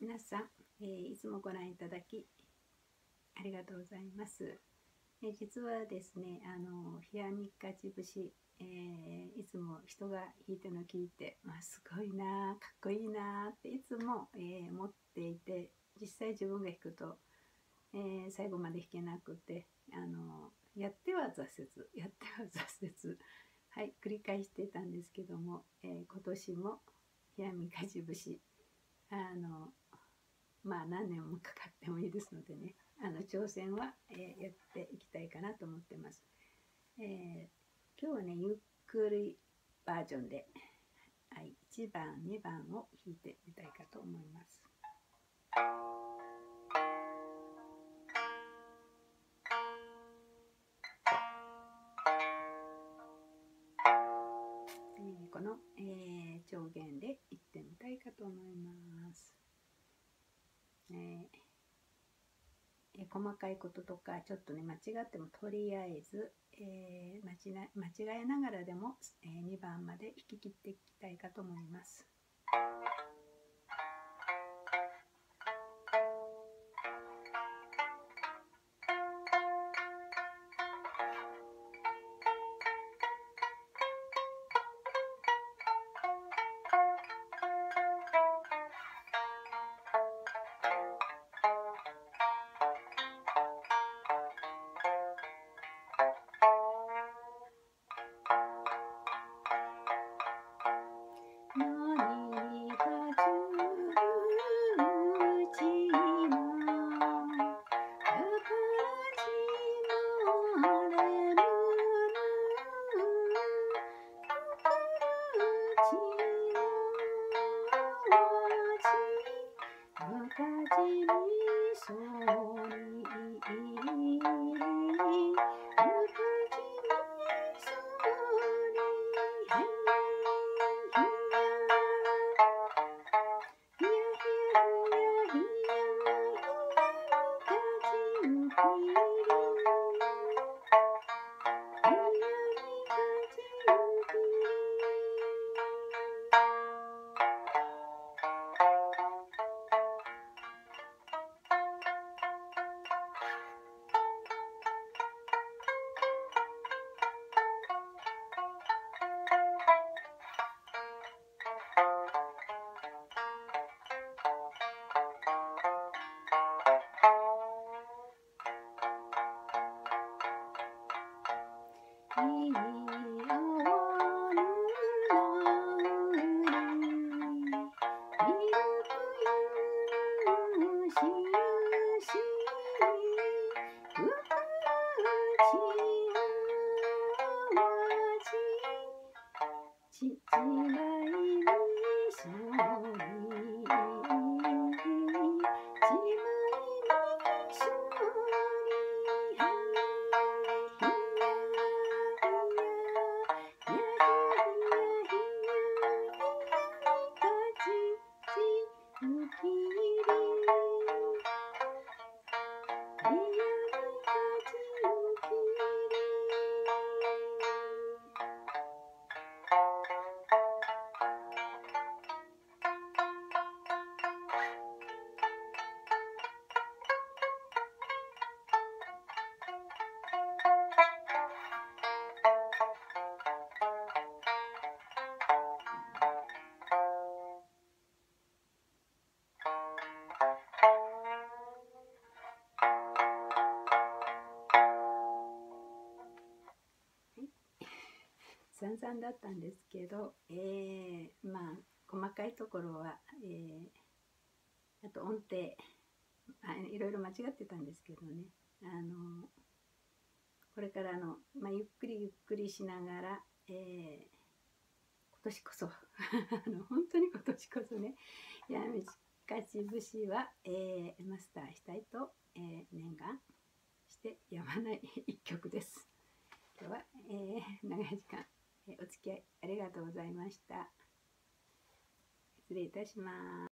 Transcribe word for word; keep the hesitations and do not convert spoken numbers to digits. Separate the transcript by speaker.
Speaker 1: 皆さん、えー、いつもご覧いただきありがとうございます。えー、実はですね、あの冷やみかち節、えー、いつも人が弾いてるのを聞いて、まあ、すごいな、かっこいいなっていつも、えー、思っていて、実際自分が弾くと、えー、最後まで弾けなくて、あのやっては挫折、やっては挫折、はい、繰り返してたんですけども、えー、今年も冷やみかち節、あのまあ何年もかかってもいいですのでね、あの挑戦は、えー、やっていきたいかなと思ってます。えー、今日はね、ゆっくりバージョンで、はい、いちばん、にばんを弾いてみたいかと思います。えー、この、えー、調弦でいってみたいかと思います。えー細かいこととかちょっとね間違ってもとりあえず、えー、間違間違えながらでも、えー、にばんまで弾き切っていきたいかと思います。ちちまいにそり散々だったんですけど、えー、まあ細かいところは、えー、あと音程あいろいろ間違ってたんですけどね、あのこれからの、まあ、ゆっくりゆっくりしながら、えー、今年こそあの本当に今年こそね、やみかち節は、えー、マスターしたいと、えー、念願してやまない一曲です。今日は、えー、長い時間お付き合いありがとうございました。失礼いたします。